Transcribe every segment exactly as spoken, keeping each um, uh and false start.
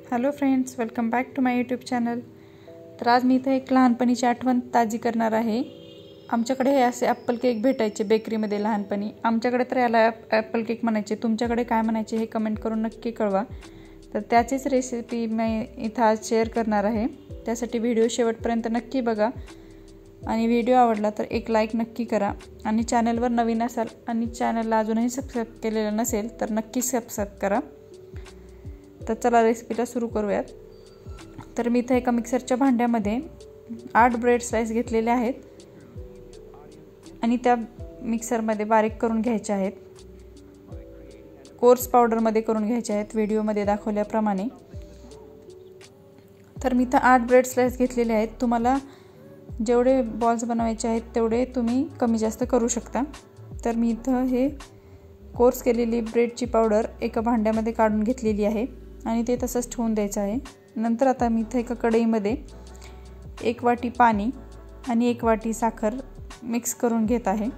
Hello friends, welcome back to my YouTube channel. तर आज मी इथे एक लहानपणीची आठवण ताजी करणार आहे। आमच्याकडे हे असे ॲपल केक भेटायचे बेकरीमध्ये लहानपणी। आमच्याकडे तर याला ॲपल केक म्हणायचे, तुमच्याकडे काय म्हणायचे हे कमेंट करून नक्की कळवा। तर त्याचीच रेसिपी मी इथं आज शेअर करणार आहे। त्यासाठी व्हिडिओ शेवटपर्यंत नक्की बघा आणि व्हिडिओ आवडला तर एक लाईक नक्की करा आणि चॅनलवर नवीन असाल आणि चॅनलला अजूनही सबस्क्राईब केलेलं नसेल तर नक्की सबस्क्राईब करा। तर चला रेसिपीला सुरू करूयात। तर मी इथे एका मिक्सरच्या भांड्यामध्ये आठ ब्रेड स्लाइस घेतलेले आहेत आणि त्या मिक्सरमध्ये बारीक करून घ्यायचे आहेत। कोर्स पावडरमध्ये करून घ्यायचे आहेत व्हिडिओमध्ये दाखवल्याप्रमाणे। तर मी इथे आठ ब्रेड स्लाइस घेतलेले आहेत। तुम्हाला जेवढे बॉल्स बनवायचे आहेत तेवढे तुम्ही कमी जास्त करू शकता। तर मी इथे हे कोर्स केलेली ब्रेडची पावडर एका भांड्यामध्ये काढून घेतलेली आहे आणि ते तसंच ठेवून द्यायचं आहे। नंतर आता मी इथे एका कढईमध्ये एक वाटी पाणी आणि एक वाटी साखर मिक्स करून घेत आहे।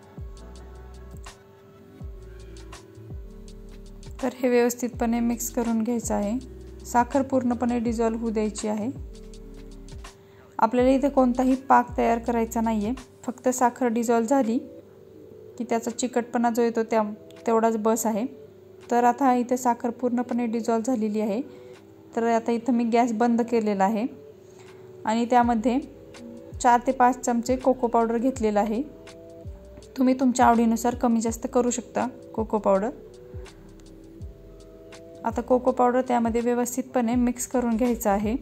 तर हे व्यवस्थितपणे मिक्स करून घ्यायचं आहे। साखर पूर्णपणे डिझॉल्व होऊ द्यायची आहे। आपल्याला इथे कोणताही पाक तयार करायचा नाहीये, फक्त साखर डिझॉल्व झाली की त्याचा चिकटपणा जो येतो त्या तेवढाच बस आहे। तर आता इथे साखर पूर्णपणे डिझॉल्व झालेली आहे। तर आता इथे मी गॅस बंद केलेला आहे आणि त्यामध्ये चार ते पाच चमचे कोको पावडर घेतलेला आहे। तुम्ही तुमच्या आवडीनुसार कमी जास्त करू शकता कोको पावडर। आता कोको पावडर त्यामध्ये व्यवस्थितपणे मिक्स करून घ्यायचं आहे।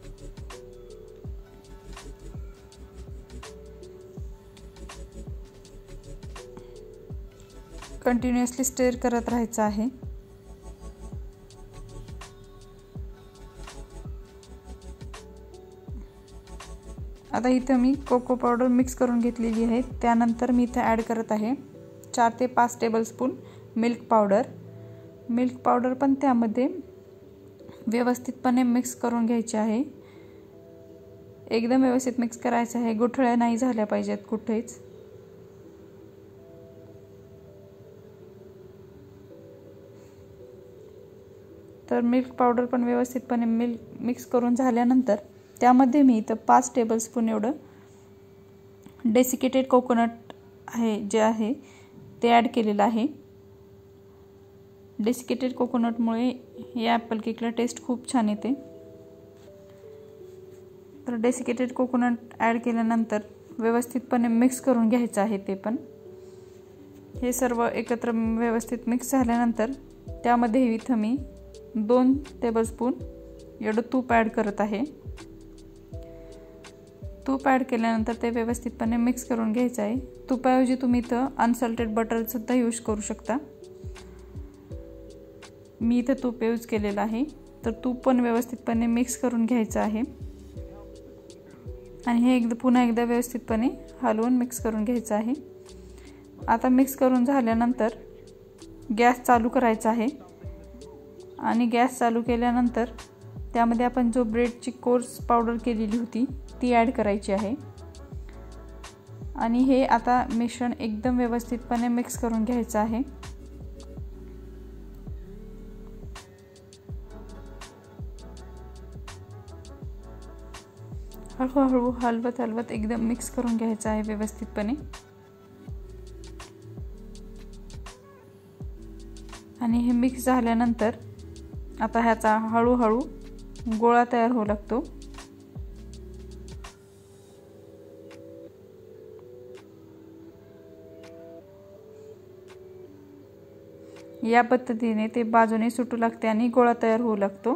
कंटिन्युअसली स्टर करत राहायचं आहे। आता इथे मी कोको पावडर मिक्स करून घेतलेली आहे। त्यानंतर मी इथे ॲड करत आहे चार ते पाच tablespoon milk powder. Milk powder पण त्यामध्ये व्यवस्थितपणे मिक्स करून घ्यायचे आहे। एकदम व्यवस्थित मिक्स करायचं आहे, गुठळ्या नाही झाल्या पाहिजेत कुठेच। तर मिल्क पावडर पण व्यवस्थितपणे मिल्क मिक्स करून झाल्यानंतर त्यामध्ये मी इथं पाच टेबलस्पून एवढं डेसिकेटेड कोकोनट आहे जे आहे ते ॲड केलेलं आहे। डेसिकेटेड कोकोनटमुळे या ॲपल केकला टेस्ट खूप छान येते। तर डेसिकेटेड कोकोनट ॲड केल्यानंतर व्यवस्थितपणे मिक्स करून घ्यायचं आहे। ते पण हे सर्व एकत्र व्यवस्थित मिक्स झाल्यानंतर त्यामध्ये इथं मी दोन टेबलस्पून एवढं तूप ॲड करत आहे। तूप ॲड केल्यानंतर ते व्यवस्थितपणे मिक्स करून घ्यायचं आहे। तुपाऐवजी तुम्ही इथं अनसॉल्टेड बटर सुद्धा यूज करू शकता। मी इथं तूप यूज केलेलं आहे। तर तूप पण व्यवस्थितपणे मिक्स करून घ्यायचं आहे आणि हे एकदा पुन्हा एकदा व्यवस्थितपणे हलवून मिक्स करून घ्यायचं आहे। आता मिक्स करून झाल्यानंतर गॅस चालू करायचा आहे आणि गॅस चालू केल्यानंतर त्यामध्ये आपण जो ब्रेडची कोर्स पावडर केलेली होती ती ॲड करायची आहे आणि हे आता मिश्रण एकदम व्यवस्थितपणे मिक्स करून घ्यायचं आहे। हळूहळू हलवत हलवत एकदम मिक्स करून घ्यायचं आहे व्यवस्थितपणे आणि हे मिक्स झाल्यानंतर आता ह्याचा हळूहळू गोळा तयार होऊ लागतो। या पद्धतीने ते बाजूने सुटू लागते आणि गोळा तयार होऊ लागतो।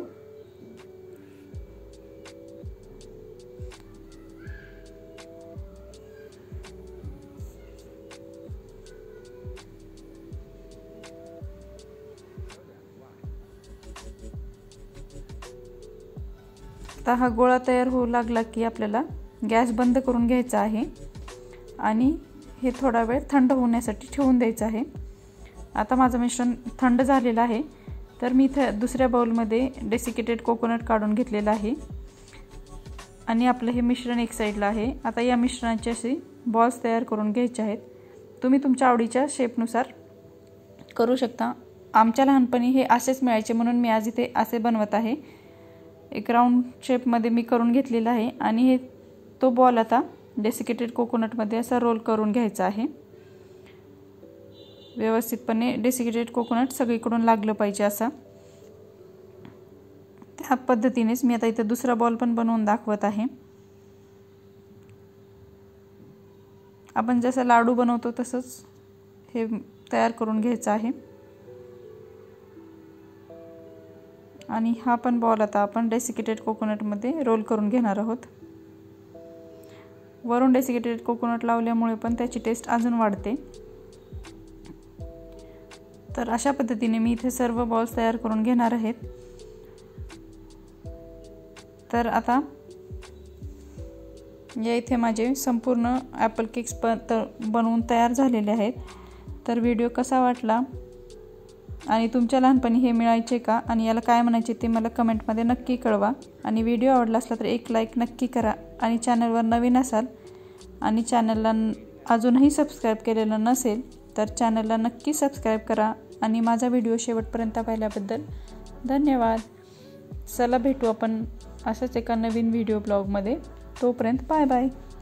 आता हा गोळा तयार होऊ लागला की आपल्याला गॅस बंद करून घ्यायचा आहे आणि हे थोडा वेळ थंड होण्यासाठी ठेवून द्यायचं आहे। आता माझं मिश्रण थंड झालेलं आहे। तर मी इथं दुसऱ्या बाउलमध्ये डेसिकेटेड कोकोनट काढून घेतलेलं आहे आणि आपलं हे मिश्रण एक साईडला आहे। आता या मिश्रणाचे असे बॉल्स तयार करून घ्यायचे आहेत। तुम्ही तुमच्या आवडीच्या शेपनुसार करू शकता। आमच्या लहानपणी हे असेच मिळायचे म्हणून मी आज इथे असे बनवत आहे। एक राऊंड शेपमध्ये मी करून घेतलेला आहे आणि हे तो बॉल आता डेसिकेटेड कोकोनटमध्ये असा रोल करून घ्यायचा आहे। व्यवस्थितपणे डेसिकेटेड कोकोनट सगळीकडून लागलं पाहिजे असा। त्या पद्धतीनेच मी आता इथे दुसरा बॉल पण बनवून दाखवत आहे। आपण जसं लाडू बनवतो तसंच हे तयार करून घ्यायचं आहे आणि हा पण बॉल आता आपण डेसिकेटेड कोकोनटमध्ये रोल करून घेणार आहोत। वरून डेसिकेटेड कोकोनट लावल्यामुळे पण त्याची टेस्ट अजून वाढते। तर अशा पद्धतीने मी इथे सर्व बॉल्स तयार करून घेणार आहेत। तर आता या इथे माझे संपूर्ण ॲपल केक्स बनवून तयार झालेले आहेत। तर व्हिडिओ कसा वाटला आणि तुमच्या लहानपणी हे मिळायचे का आणि याला काय म्हणायचे ते मला कमेंटमध्ये नक्की कळवा। आणि व्हिडिओ आवडला असला तर एक लाईक नक्की करा आणि चॅनलवर नवीन असाल आणि चॅनलला अजूनही सबस्क्राईब केलेलं नसेल तर चॅनलला नक्की सबस्क्राईब करा आणि माझा व्हिडिओ शेवटपर्यंत पाहिल्याबद्दल धन्यवाद। चला भेटू आपण असंच एका नवीन व्हिडिओ ब्लॉगमध्ये। तोपर्यंत बाय बाय।